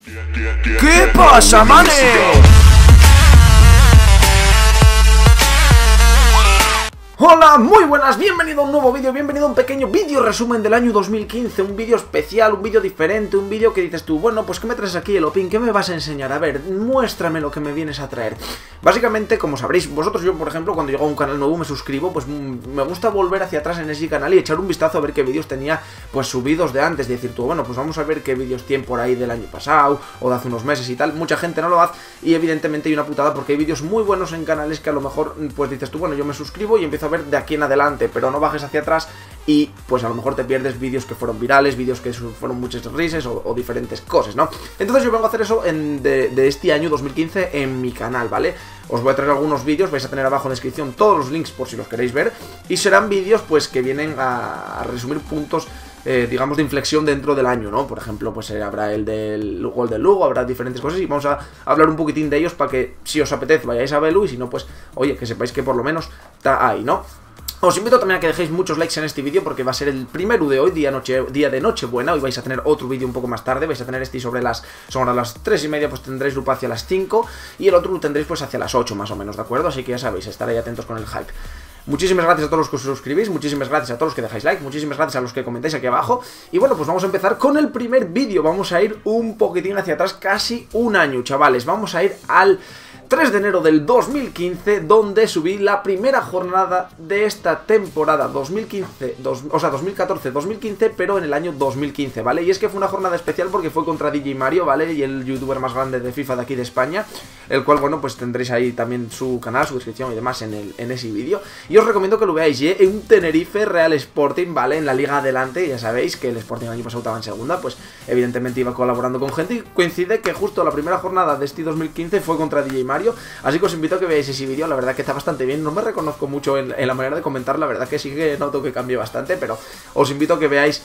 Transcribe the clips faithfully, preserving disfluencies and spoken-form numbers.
¿Qué pasa, manes? Hola, muy buenas, bienvenido a un nuevo vídeo, bienvenido a un pequeño vídeo resumen del año dos mil quince, un vídeo especial, un vídeo diferente, un vídeo que dices tú, bueno, pues ¿qué me traes aquí, Elopin? ¿Qué me vas a enseñar? A ver, muéstrame lo que me vienes a traer. Básicamente, como sabréis, vosotros, yo por ejemplo, cuando llego a un canal nuevo me suscribo, pues me gusta volver hacia atrás en ese canal y echar un vistazo a ver qué vídeos tenía, pues subidos de antes, y decir tú, bueno, pues vamos a ver qué vídeos tienen por ahí del año pasado, o de hace unos meses y tal. Mucha gente no lo hace, y evidentemente hay una putada porque hay vídeos muy buenos en canales que a lo mejor, pues dices tú, bueno, yo me suscribo y empiezo a ver de aquí en adelante, pero no bajes hacia atrás y pues a lo mejor te pierdes vídeos que fueron virales, vídeos que fueron muchas risas o, o diferentes cosas, ¿no? Entonces yo vengo a hacer eso en, de, de este año dos mil quince en mi canal, ¿vale? Os voy a traer algunos vídeos, vais a tener abajo en descripción todos los links por si los queréis ver, y serán vídeos pues que vienen a, a resumir puntos, Eh, digamos, de inflexión dentro del año, ¿no? Por ejemplo, pues eh, habrá el del gol del Lugo, habrá diferentes cosas y vamos a hablar un poquitín de ellos para que, si os apetece, vayáis a verlo, y si no, pues, oye, que sepáis que por lo menos está ahí, ¿no? Os invito también a que dejéis muchos likes en este vídeo porque va a ser el primero de hoy, día, noche, día de Nochebuena. Hoy vais a tener otro vídeo un poco más tarde, vais a tener este sobre las, sobre las tres y media, pues tendréis lupa hacia las cinco, y el otro lo tendréis pues hacia las ocho más o menos, ¿de acuerdo? Así que ya sabéis, estaréis atentos con el hype. Muchísimas gracias a todos los que os suscribís, muchísimas gracias a todos los que dejáis like, muchísimas gracias a los que comentáis aquí abajo. Y bueno, pues vamos a empezar con el primer vídeo. Vamos a ir un poquitín hacia atrás, casi un año, chavales. Vamos a ir al tres de enero del dos mil quince, donde subí la primera jornada de esta temporada dos mil quince, dos, o sea, dos mil catorce dos mil quince, pero en el año dos mil quince, ¿vale? Y es que fue una jornada especial porque fue contra D J Mario, ¿vale? Y el youtuber más grande de FIFA de aquí de España, el cual, bueno, pues tendréis ahí también su canal, su descripción y demás en, el, en ese vídeo. Y os recomiendo que lo veáis, ¿eh? En un Tenerife Real Sporting, ¿vale? En la Liga Adelante, ya sabéis que el Sporting el año pasado estaba en segunda, pues evidentemente iba colaborando con gente, y coincide que justo la primera jornada de este dos mil quince fue contra D J Mario. Así que os invito a que veáis ese vídeo, la verdad que está bastante bien. No me reconozco mucho en, en la manera de comentar, la verdad que sí que noto que cambié bastante, pero os invito a que veáis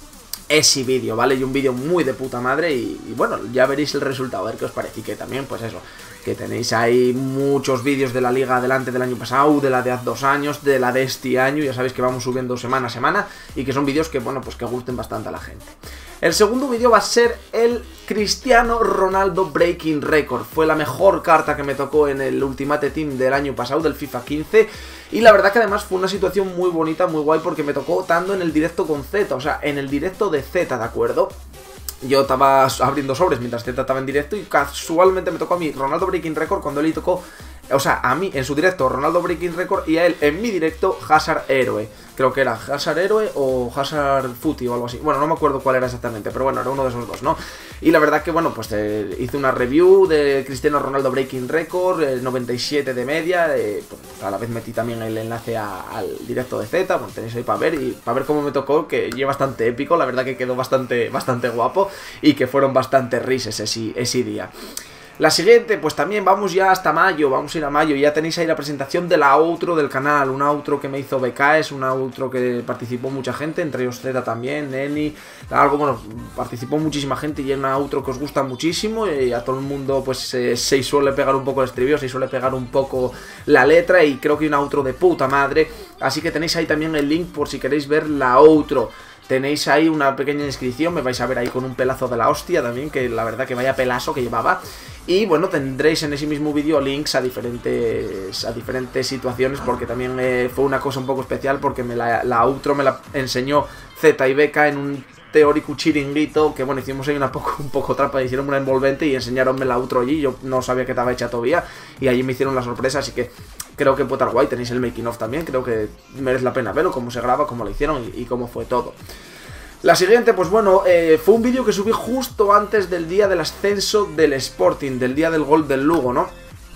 ese vídeo, ¿vale? Y un vídeo muy de puta madre y, y bueno, ya veréis el resultado, a ver qué os parece. Y que también, pues eso, que tenéis ahí muchos vídeos de la Liga Adelante del año pasado, de la de hace dos años, de la de este año, ya sabéis que vamos subiendo semana a semana y que son vídeos que, bueno, pues que gusten bastante a la gente. El segundo vídeo va a ser el Cristiano Ronaldo Breaking Record. Fue la mejor carta que me tocó en el Ultimate Team del año pasado, del FIFA quince. Y la verdad que además fue una situación muy bonita, muy guay, porque me tocó tanto en el directo con Z, o sea, en el directo de Z, ¿de acuerdo? Yo estaba abriendo sobres mientras Z estaba en directo y casualmente me tocó a mí Ronaldo Breaking Record cuando él le tocó, o sea, a mí en su directo Ronaldo Breaking Record y a él en mi directo Hazard Héroe. Creo que era Hazard Héroe o Hazard Footy o algo así. Bueno, no me acuerdo cuál era exactamente, pero bueno, era uno de esos dos, ¿no? Y la verdad que, bueno, pues eh, hice una review de Cristiano Ronaldo Breaking Record, el noventa y siete de media. Eh, pues a la vez metí también el enlace a, al directo de Z, bueno, tenéis ahí para ver y para ver cómo me tocó, que lleva bastante épico, la verdad que quedó bastante, bastante guapo y que fueron bastante risas ese, ese día. La siguiente, pues también vamos ya hasta mayo, vamos a ir a mayo, ya tenéis ahí la presentación de la outro del canal, una outro que me hizo B K S, una outro que participó mucha gente, entre ellos Z también, Neni, algo, bueno, participó muchísima gente y es una outro que os gusta muchísimo y a todo el mundo pues eh, se suele pegar un poco el estribillo, se suele pegar un poco la letra y creo que hay una outro de puta madre, así que tenéis ahí también el link por si queréis ver la outro. Tenéis ahí una pequeña descripción, me vais a ver ahí con un pelazo de la hostia también, que la verdad que vaya pelazo que llevaba. Y bueno, tendréis en ese mismo vídeo links a diferentes a diferentes situaciones, porque también eh, fue una cosa un poco especial, porque me la, la outro me la enseñó Z y Beca en un teórico chiringuito, que bueno, hicimos ahí una poco, un poco trampa, hicieron una envolvente y enseñaronme la outro allí, yo no sabía que estaba hecha todavía, y allí me hicieron la sorpresa, así que creo que puede estar guay, tenéis el making of también, creo que merece la pena verlo, cómo se graba, cómo lo hicieron y, y cómo fue todo. La siguiente, pues bueno, eh, fue un vídeo que subí justo antes del día del ascenso del Sporting, del día del gol del Lugo, ¿no?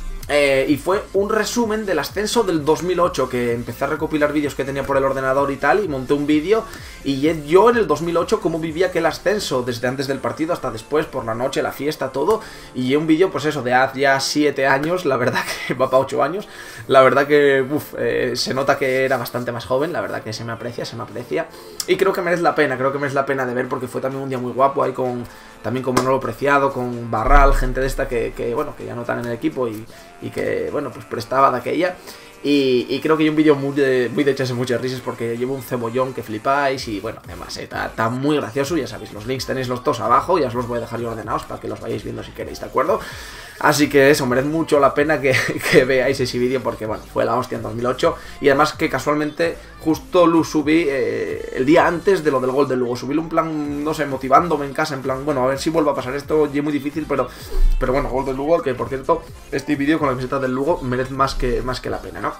Eh, y fue un resumen del ascenso del dos mil ocho, que empecé a recopilar vídeos que tenía por el ordenador y tal, y monté un vídeo, y yo en el dos mil ocho cómo vivía aquel ascenso, desde antes del partido hasta después, por la noche, la fiesta, todo, y un vídeo, pues eso, de hace ya siete años, la verdad que va para ocho años, la verdad que, uff, eh, se nota que era bastante más joven, la verdad que se me aprecia, se me aprecia, y creo que merece la pena, creo que merece la pena de ver, porque fue también un día muy guapo, ahí con... también con Manolo Preciado, con Barral, gente de esta que, que bueno, que ya no están en el equipo y, y que, bueno, pues prestaba de aquella. Y, y creo que hay un vídeo muy de, muy de echarse muchas risas porque llevo un cebollón que flipáis y bueno, además está, está muy gracioso, ya sabéis, los links tenéis los dos abajo, ya os los voy a dejar yo ordenados para que los vayáis viendo si queréis, ¿de acuerdo? Así que eso, merece mucho la pena que, que veáis ese vídeo porque bueno, fue la hostia en dos mil ocho y además que casualmente justo lo subí eh, el día antes de lo del gol del Lugo, subí un plan, no sé, motivándome en casa, en plan, bueno, a ver si vuelve a pasar esto, y es muy difícil, pero, pero bueno, gol del Lugo, que por cierto, este vídeo con la camiseta del Lugo merece más que, más que la pena, ¿no?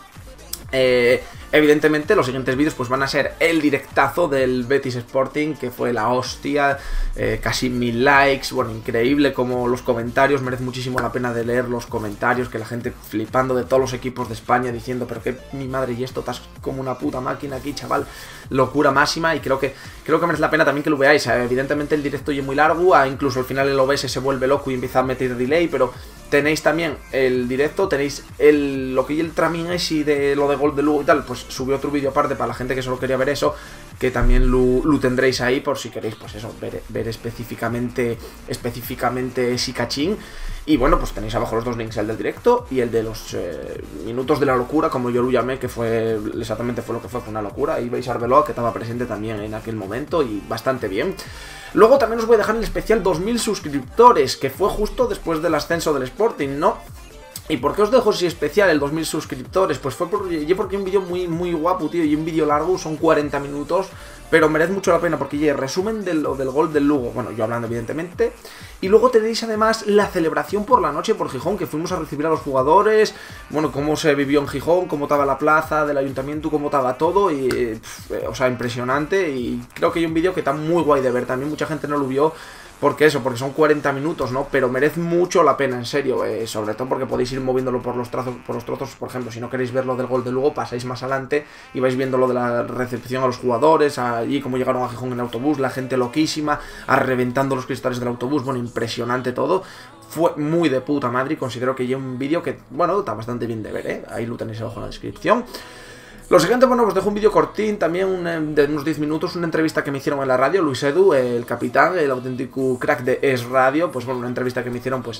Eh, evidentemente los siguientes vídeos pues van a ser el directazo del Betis Sporting, que fue la hostia, eh, casi mil likes, bueno, increíble como los comentarios, merece muchísimo la pena de leer los comentarios, que la gente flipando de todos los equipos de España diciendo, pero que mi madre y esto, estás como una puta máquina aquí, chaval, locura máxima, y creo que creo que merece la pena también que lo veáis. eh, evidentemente el directo es muy largo, ah, incluso al final el O B S se vuelve loco y empieza a meter delay, pero tenéis también el directo, tenéis el, lo que y el Tramienesi de lo de gol de Lugo y tal, pues subí otro vídeo aparte para la gente que solo quería ver eso, que también lo, lo tendréis ahí por si queréis, pues eso, ver, ver específicamente, específicamente ese cachín. Y bueno, pues tenéis abajo los dos links, el del directo y el de los eh, minutos de la locura, como yo lo llamé, que fue, exactamente fue lo que fue, fue una locura. Ahí veis a Arbeloa, que estaba presente también en aquel momento y bastante bien. Luego también os voy a dejar el especial dos mil suscriptores, que fue justo después del ascenso del Sporting, ¿no? ¿Y por qué os dejo ese especial, el dos mil suscriptores? Pues fue porque, yo porque un vídeo muy, muy guapo, tío, y un vídeo largo, son cuarenta minutos, pero merece mucho la pena porque, ya, resumen del, del gol del Lugo, bueno, yo hablando evidentemente, y luego tenéis además la celebración por la noche por Gijón, que fuimos a recibir a los jugadores, bueno, cómo se vivió en Gijón, cómo estaba la plaza del ayuntamiento, cómo estaba todo, y, pff, o sea, impresionante, y creo que hay un vídeo que está muy guay de ver, también mucha gente no lo vio, porque eso, porque son cuarenta minutos, ¿no? Pero merece mucho la pena, en serio, eh, sobre todo porque podéis ir moviéndolo por los trazos, por los trozos, por ejemplo, si no queréis ver lo del gol de Lugo, pasáis más adelante y vais viendo lo de la recepción a los jugadores, allí cómo llegaron a Gijón en autobús, la gente loquísima, a reventando los cristales del autobús, bueno, impresionante todo. Fue muy de puta madre y considero que ya un vídeo que, bueno, está bastante bien de ver, ¿eh? Ahí lo tenéis abajo en la descripción. Lo siguiente, bueno, os dejo un vídeo cortín, también un, de unos diez minutos, una entrevista que me hicieron en la radio, Luis Edu, el capitán, el auténtico crack de Es Radio, pues bueno, una entrevista que me hicieron, pues,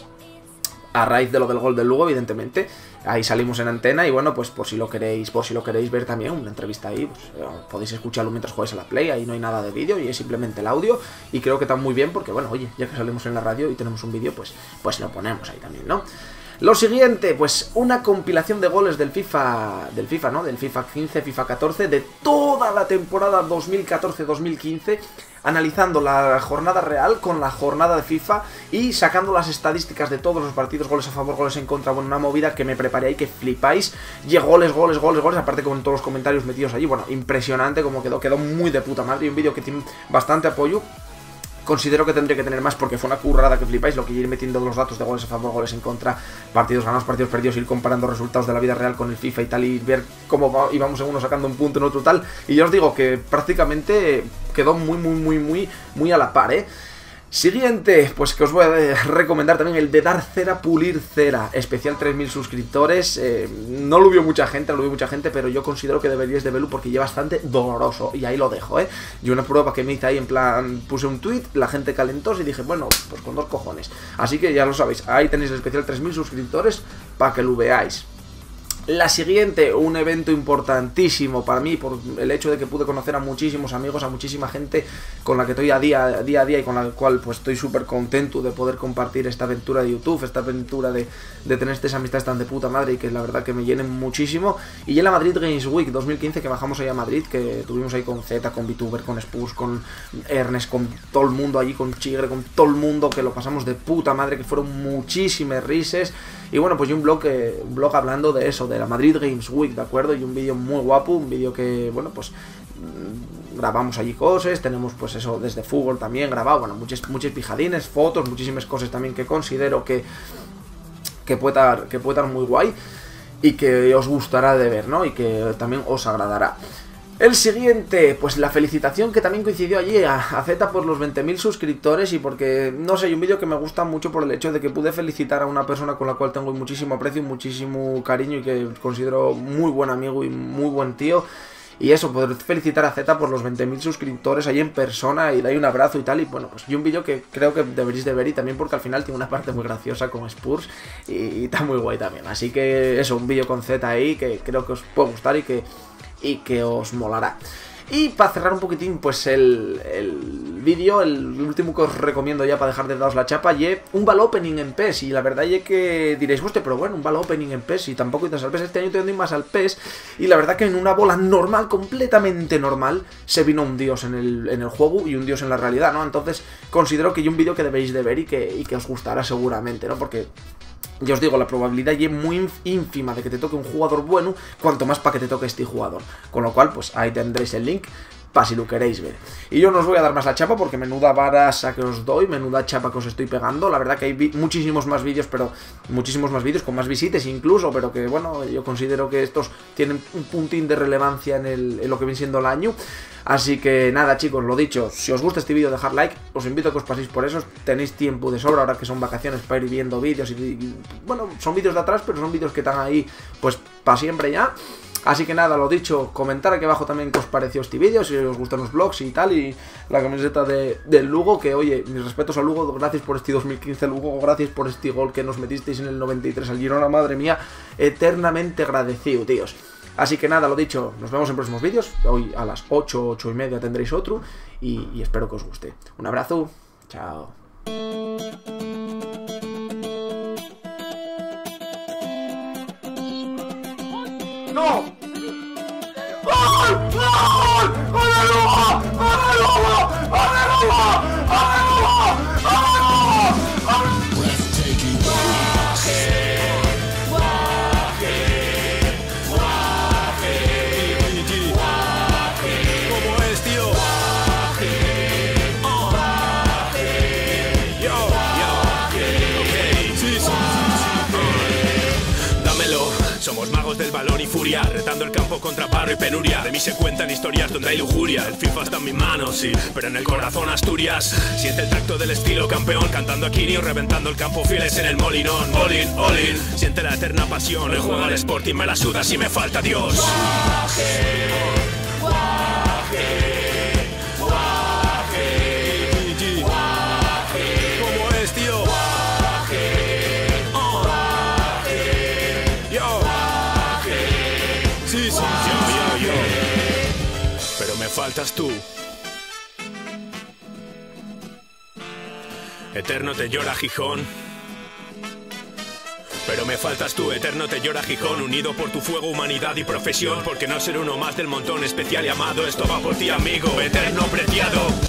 a raíz de lo del gol del Lugo, evidentemente, ahí salimos en antena, y bueno, pues por si lo queréis, por si lo queréis ver también, una entrevista ahí, pues, podéis escucharlo mientras jugáis a la Play, ahí no hay nada de vídeo, y es simplemente el audio, y creo que está muy bien, porque bueno, oye, ya que salimos en la radio y tenemos un vídeo, pues, pues lo ponemos ahí también, ¿no? Lo siguiente, pues una compilación de goles del FIFA, del FIFA, ¿no? Del FIFA quince, FIFA catorce, de toda la temporada dos mil catorce dos mil quince, analizando la jornada real con la jornada de FIFA y sacando las estadísticas de todos los partidos, goles a favor, goles en contra, bueno, una movida que me preparé ahí, que flipáis, y goles, goles, goles, goles, aparte con todos los comentarios metidos allí, bueno, impresionante como quedó, quedó muy de puta madre, y un vídeo que tiene bastante apoyo. Considero que tendría que tener más porque fue una currada que flipáis, lo que ir metiendo los datos de goles a favor, goles en contra, partidos ganados, partidos perdidos, ir comparando resultados de la vida real con el FIFA y tal, y ver cómo íbamos en uno sacando un punto, en otro tal, y yo os digo que prácticamente quedó muy, muy, muy, muy, muy a la par, ¿eh? Siguiente, pues que os voy a recomendar también el de dar cera, pulir cera, especial tres mil suscriptores, eh, no lo vio mucha gente, no lo vio mucha gente, pero yo considero que deberíais de verlo porque ya bastante doloroso, y ahí lo dejo, eh, y una prueba que me hice ahí en plan, puse un tweet, la gente calentó y dije, bueno, pues con dos cojones, así que ya lo sabéis, ahí tenéis el especial tres mil suscriptores para que lo veáis. La siguiente, un evento importantísimo para mí por el hecho de que pude conocer a muchísimos amigos, a muchísima gente con la que estoy a día, día a día y con la cual pues estoy súper contento de poder compartir esta aventura de YouTube, esta aventura de, de tener estas amistades tan de puta madre y que la verdad que me llenen muchísimo. Y en la Madrid Games Week dos mil quince que bajamos ahí a Madrid, que tuvimos ahí con Z, con VTuber, con Spurs, con Ernest, con todo el mundo allí, con Chigre, con todo el mundo, que lo pasamos de puta madre, que fueron muchísimas risas. Y bueno, pues y un blog, eh, un blog hablando de eso, de la Madrid Games Week, ¿de acuerdo? Y un vídeo muy guapo, un vídeo que, bueno, pues mmm, grabamos allí cosas, tenemos pues eso desde fútbol también grabado, bueno, muchas, muchas pijadines, fotos, muchísimas cosas también que considero que, que puede estar, que puede estar muy guay y que os gustará de ver, ¿no? Y que también os agradará. El siguiente, pues la felicitación que también coincidió allí a, a Z por los veinte mil suscriptores y porque, no sé, hay un vídeo que me gusta mucho por el hecho de que pude felicitar a una persona con la cual tengo muchísimo aprecio y muchísimo cariño y que considero muy buen amigo y muy buen tío. Y eso, poder felicitar a Z por los veinte mil suscriptores ahí en persona y darle un abrazo y tal. Y bueno, pues y un vídeo que creo que deberéis de ver, y también porque al final tiene una parte muy graciosa con Spurs y, y está muy guay también. Así que eso, un vídeo con Z ahí que creo que os puede gustar y que, y que os molará. Y para cerrar un poquitín, pues el, el vídeo, el último que os recomiendo ya para dejar de daros la chapa, y un ball opening en P E S. Y la verdad es que diréis, hostia, pero bueno, un ball opening en P E S y tampoco irás al P E S. Este año te doy más al P E S. Y la verdad que en una bola normal, completamente normal, se vino un dios en el, en el juego y un dios en la realidad, ¿no? Entonces considero que hay un vídeo que debéis de ver y que, y que os gustará seguramente, ¿no? Porque ya os digo, la probabilidad es muy ínfima de que te toque un jugador bueno, cuanto más para que te toque este jugador. Con lo cual, pues ahí tendréis el link para si lo queréis ver. Y yo no os voy a dar más la chapa porque menuda varasa que os doy, menuda chapa que os estoy pegando. La verdad que hay muchísimos más vídeos, pero muchísimos más vídeos con más visitas incluso, pero que bueno, yo considero que estos tienen un puntín de relevancia en, el, en lo que viene siendo el año. Así que nada, chicos, lo dicho, si os gusta este vídeo, dejad like, os invito a que os paséis por eso, tenéis tiempo de sobra ahora que son vacaciones para ir viendo vídeos y, y bueno, son vídeos de atrás, pero son vídeos que están ahí pues para siempre ya. Así que nada, lo dicho, comentar aquí abajo también qué os pareció este vídeo, si os gustan los vlogs y tal, y la camiseta de, del Lugo, que oye, mis respetos a Lugo, gracias por este dos mil quince Lugo, gracias por este gol que nos metisteis en el noventa y tres al Girona, madre mía, eternamente agradecido, tíos. Así que nada, lo dicho, nos vemos en próximos vídeos, hoy a las ocho, ocho y media tendréis otro, y, y espero que os guste. Un abrazo, chao. ¡No! ¡Gol! ¡Gol! ¡Gol de Lugo! ¡Gol de Lugo! ¡Gol de Lugo! ¡Gol de Lugo! ¡Gol de Lugo! ¿Cómo es, tío? Yo, yo, ok, sí, sí. Dámelo. Somos magos del balón y furia, retando el campo contra paro y penuria. De mí se cuentan historias donde hay lujuria. El FIFA está en mis manos, sí, pero en el corazón Asturias. Siente el tacto del estilo campeón, cantando a Kirio, reventando el campo fieles en el molinón. All in, all in, siente la eterna pasión. El juego al Sporting me la suda si me falta Dios. Guaje, guaje, guaje, guaje. ¿Cómo es, tío? Sí, sí, yo, yo, yo. Pero me faltas tú. Eterno te llora Gijón. Pero me faltas tú, eterno te llora Gijón. Unido por tu fuego, humanidad y profesión. Porque no ser uno más del montón especial y amado. Esto va por ti, amigo, eterno preciado.